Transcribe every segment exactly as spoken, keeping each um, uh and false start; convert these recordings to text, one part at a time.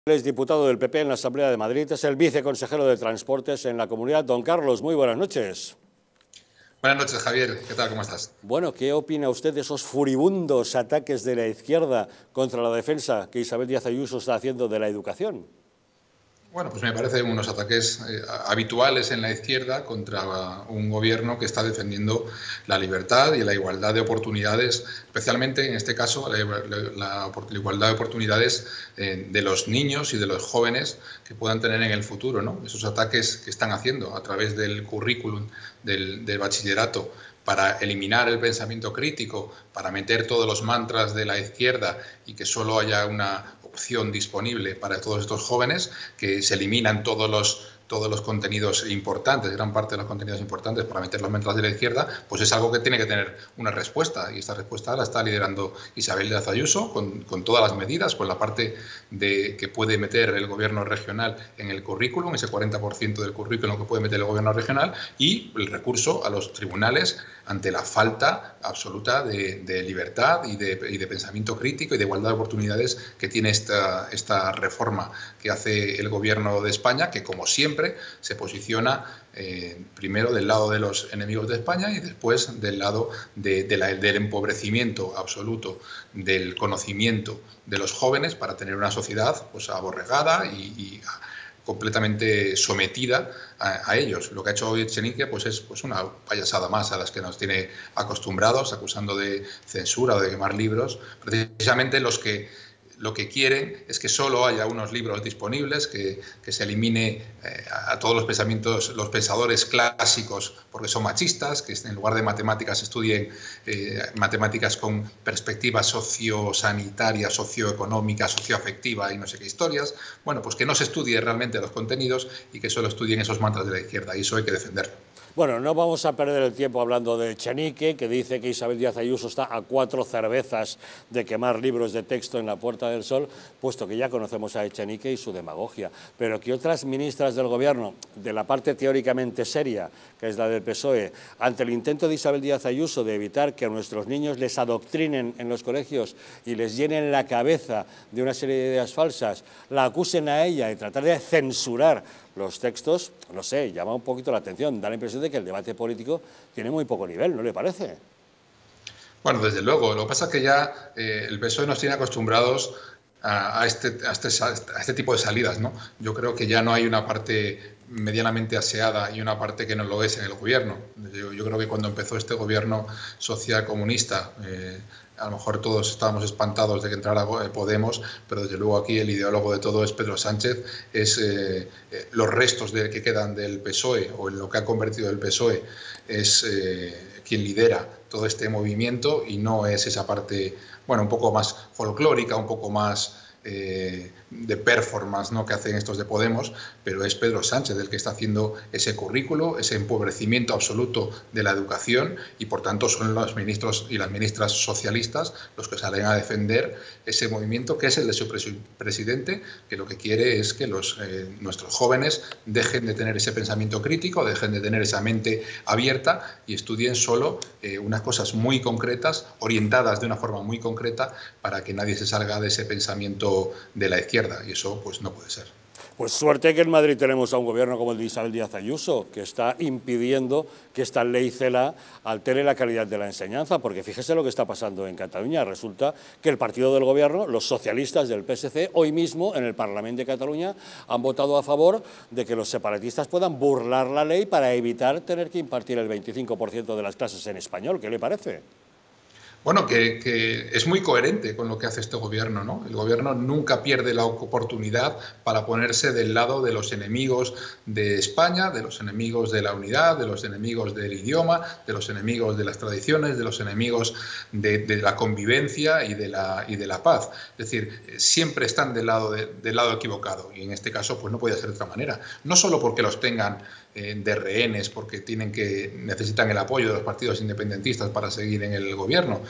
Es diputado del P P en la Asamblea de Madrid, es el viceconsejero de Transportes en la Comunidad. Don Carlos, muy buenas noches. Buenas noches, Javier. ¿Qué tal? ¿Cómo estás? Bueno, ¿qué opina usted de esos furibundos ataques de la izquierda contra la defensa que Isabel Díaz Ayuso está haciendo de la educación? Bueno, pues me parecen unos ataques eh, habituales en la izquierda contra un gobierno que está defendiendo la libertad y la igualdad de oportunidades, especialmente en este caso la, la, la, la igualdad de oportunidades eh, de los niños y de los jóvenes que puedan tener en el futuro, ¿no? Esos ataques que están haciendo a través del currículum del, del bachillerato para eliminar el pensamiento crítico, para meter todos los mantras de la izquierda y que solo haya una opción disponible para todos estos jóvenes, que se eliminan todos los todos los contenidos importantes, gran parte de los contenidos importantes para meter los mantras de la izquierda, pues es algo que tiene que tener una respuesta, y esta respuesta la está liderando Isabel Díaz Ayuso con, con todas las medidas, con la parte de que puede meter el gobierno regional en el currículum, ese cuarenta por ciento del currículum que puede meter el gobierno regional, y el recurso a los tribunales ante la falta absoluta de, de libertad y de, y de pensamiento crítico y de igualdad de oportunidades que tiene esta, esta reforma que hace el gobierno de España, que como siempre se posiciona eh, primero del lado de los enemigos de España y después del lado de, de la, del empobrecimiento absoluto del conocimiento de los jóvenes para tener una sociedad pues, aborregada y, y completamente sometida a, a ellos. Lo que ha hecho hoy Echenique pues es pues una payasada más a las que nos tiene acostumbrados, acusando de censura o de quemar libros, precisamente los que lo que quieren es que solo haya unos libros disponibles, que, que se elimine eh, a todos los pensamientos, los pensadores clásicos porque son machistas, que en lugar de matemáticas estudien eh, matemáticas con perspectiva sociosanitaria, socioeconómica, socioafectiva y no sé qué historias. Bueno, pues que no se estudie realmente los contenidos y que solo estudien esos mantras de la izquierda, y eso hay que defenderlo. Bueno, no vamos a perder el tiempo hablando de Echenique, que dice que Isabel Díaz Ayuso está a cuatro cervezas de quemar libros de texto en la Puerta del Sol, puesto que ya conocemos a Echenique y su demagogia. Pero que otras ministras del Gobierno, de la parte teóricamente seria, que es la del P S O E, ante el intento de Isabel Díaz Ayuso de evitar que a nuestros niños les adoctrinen en los colegios y les llenen la cabeza de una serie de ideas falsas, la acusen a ella y tratar de censurar los textos, no sé, llama un poquito la atención, da la impresión de que el debate político tiene muy poco nivel, ¿no le parece? Bueno, desde luego, lo que pasa es que ya eh, el P S O E nos tiene acostumbrados a, a, este, a, este, a este tipo de salidas, ¿no? Yo creo que ya no hay una parte medianamente aseada y una parte que no lo es en el gobierno. Yo, yo creo que cuando empezó este gobierno social comunista, eh, a lo mejor todos estábamos espantados de que entrara Podemos, pero desde luego aquí el ideólogo de todo es Pedro Sánchez, es eh, los restos de, que quedan del P S O E o en lo que ha convertido el P S O E, es eh, quien lidera todo este movimiento y no es esa parte, bueno, un poco más folclórica, un poco más Eh, de performance, ¿no?, que hacen estos de Podemos, pero es Pedro Sánchez el que está haciendo ese currículo, ese empobrecimiento absoluto de la educación, y por tanto son los ministros y las ministras socialistas los que salen a defender ese movimiento que es el de su presidente, que lo que quiere es que los, eh, nuestros jóvenes dejen de tener ese pensamiento crítico, dejen de tener esa mente abierta y estudien solo eh, unas cosas muy concretas, orientadas de una forma muy concreta, para que nadie se salga de ese pensamiento de la izquierda, y eso pues no puede ser. Pues suerte que en Madrid tenemos a un gobierno como el de Isabel Díaz Ayuso, que está impidiendo que esta ley CELA altere la calidad de la enseñanza, porque fíjese lo que está pasando en Cataluña. Resulta que el partido del gobierno, los socialistas del P S C, hoy mismo en el Parlamento de Cataluña han votado a favor de que los separatistas puedan burlar la ley para evitar tener que impartir el veinticinco por ciento de las clases en español. ¿Qué le parece? Bueno, que, que es muy coherente con lo que hace este gobierno, ¿no? El gobierno nunca pierde la oportunidad para ponerse del lado de los enemigos de España, de los enemigos de la unidad, de los enemigos del idioma, de los enemigos de las tradiciones, de los enemigos de, de la convivencia y de la, y de la paz. Es decir, siempre están del lado, de, del lado equivocado, y en este caso pues no puede ser de otra manera. No solo porque los tengan eh, de rehenes, porque tienen que, necesitan el apoyo de los partidos independentistas para seguir en el gobierno,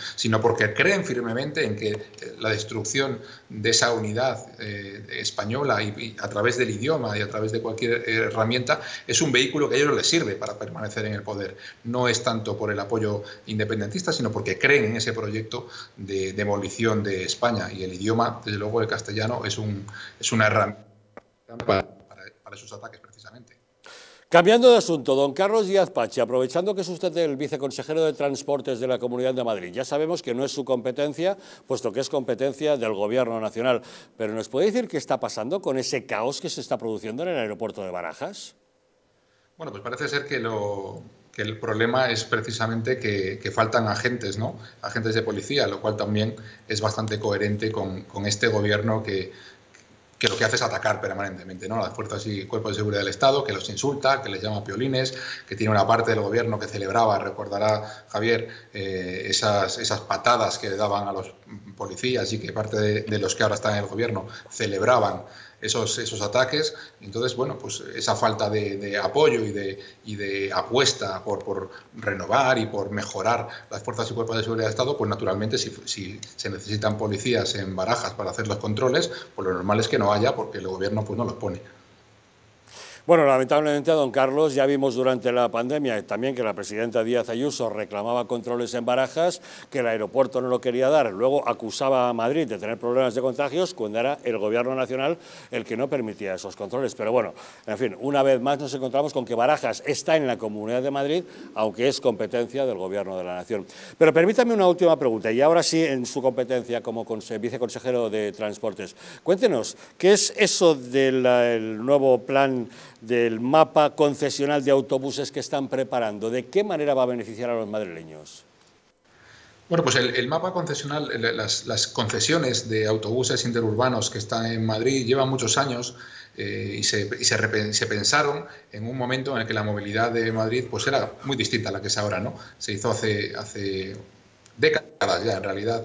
sino porque creen firmemente en que la destrucción de esa unidad eh, española y, y a través del idioma y a través de cualquier herramienta es un vehículo que a ellos les sirve para permanecer en el poder. No es tanto por el apoyo independentista, sino porque creen en ese proyecto de demolición de España, y el idioma, desde luego el castellano, es, un, es una herramienta para, para, para esos ataques precisamente. Cambiando de asunto, don Carlos Díaz Pache, aprovechando que es usted el viceconsejero de Transportes de la Comunidad de Madrid, ya sabemos que no es su competencia, puesto que es competencia del Gobierno nacional, pero ¿nos puede decir qué está pasando con ese caos que se está produciendo en el aeropuerto de Barajas? Bueno, pues parece ser que, lo, que el problema es precisamente que, que faltan agentes, ¿no? Agentes de policía, lo cual también es bastante coherente con, con este Gobierno que... que lo que hace es atacar permanentemente, ¿no?, a las fuerzas y cuerpos de seguridad del Estado, que los insulta, que les llama piolines, que tiene una parte del Gobierno que celebraba, recordará Javier, eh, esas, esas patadas que le daban a los policías, y que parte de, de los que ahora están en el Gobierno celebraban esos, esos ataques. Entonces, bueno, pues esa falta de, de apoyo y de, y de apuesta por, por renovar y por mejorar las fuerzas y cuerpos de seguridad del Estado, pues naturalmente si, si se necesitan policías en Barajas para hacer los controles, pues lo normal es que no haya, porque el Gobierno pues no los pone. Bueno, lamentablemente, don Carlos, ya vimos durante la pandemia también que la presidenta Díaz Ayuso reclamaba controles en Barajas, que el aeropuerto no lo quería dar, luego acusaba a Madrid de tener problemas de contagios, cuando era el Gobierno nacional el que no permitía esos controles. Pero bueno, en fin, una vez más nos encontramos con que Barajas está en la Comunidad de Madrid, aunque es competencia del Gobierno de la Nación. Pero permítame una última pregunta, y ahora sí, en su competencia como viceconsejero de Transportes. Cuéntenos, ¿qué es eso del nuevo plan del mapa concesional de autobuses que están preparando? ¿De qué manera va a beneficiar a los madrileños? Bueno, pues el, el mapa concesional, las, las concesiones de autobuses interurbanos que están en Madrid llevan muchos años eh, y, se, y se, se pensaron en un momento en el que la movilidad de Madrid pues era muy distinta a la que es ahora, ¿no? Se hizo hace, hace décadas ya, en realidad,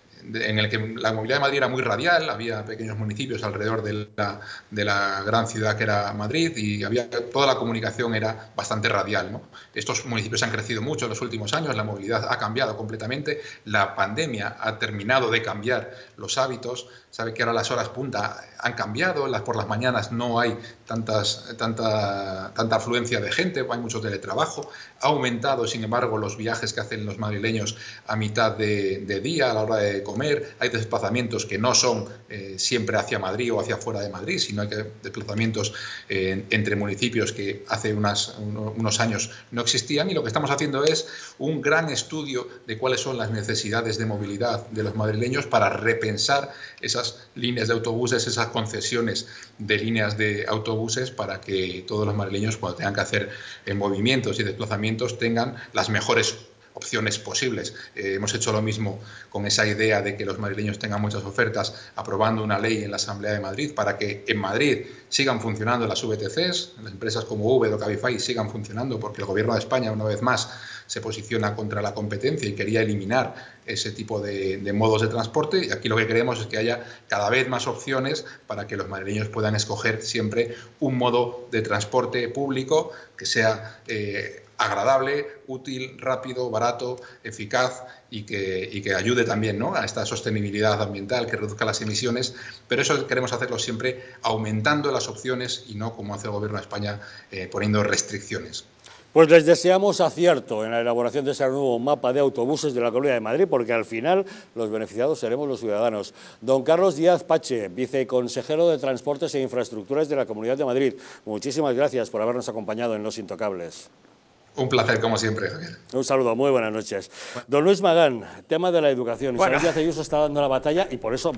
en el que la movilidad de Madrid era muy radial, había pequeños municipios alrededor de la, de la gran ciudad que era Madrid, y había, toda la comunicación era bastante radial, ¿no? Estos municipios han crecido mucho en los últimos años, la movilidad ha cambiado completamente, la pandemia ha terminado de cambiar los hábitos, sabe que ahora las horas punta han cambiado, las, por las mañanas no hay tantas, tanta, tanta afluencia de gente, hay mucho teletrabajo, ha aumentado, sin embargo, los viajes que hacen los madrileños a mitad de, de día, a la hora de comer, hay desplazamientos que no son eh, siempre hacia Madrid o hacia fuera de Madrid, sino hay que, desplazamientos eh, entre municipios que hace unas, unos años no existían, y lo que estamos haciendo es un gran estudio de cuáles son las necesidades de movilidad de los madrileños para repensar esas líneas de autobuses, esas concesiones de líneas de autobuses, para que todos los madrileños, cuando tengan que hacer eh, movimientos y desplazamientos, tengan las mejores opciones posibles. Eh, hemos hecho lo mismo con esa idea de que los madrileños tengan muchas ofertas, aprobando una ley en la Asamblea de Madrid para que en Madrid sigan funcionando las V T Cs, las empresas como Uber o Cabify sigan funcionando, porque el Gobierno de España, una vez más, se posiciona contra la competencia y quería eliminar ese tipo de, de modos de transporte. Y aquí lo que queremos es que haya cada vez más opciones para que los madrileños puedan escoger siempre un modo de transporte público que sea eh, agradable, útil, rápido, barato, eficaz, y que, y que ayude también, ¿no?, a esta sostenibilidad ambiental, que reduzca las emisiones. Pero eso queremos hacerlo siempre aumentando las opciones y no, como hace el Gobierno de España, eh, poniendo restricciones. Pues les deseamos acierto en la elaboración de ese nuevo mapa de autobuses de la Comunidad de Madrid, porque al final los beneficiados seremos los ciudadanos. Don Carlos Díaz Pache, viceconsejero de Transportes e Infraestructuras de la Comunidad de Madrid, muchísimas gracias por habernos acompañado en Los Intocables. Un placer, como siempre, Javier. Un saludo, muy buenas noches. Don Luis Magán, tema de la educación. Bueno. Isabel Díaz Ayuso está dando la batalla y por eso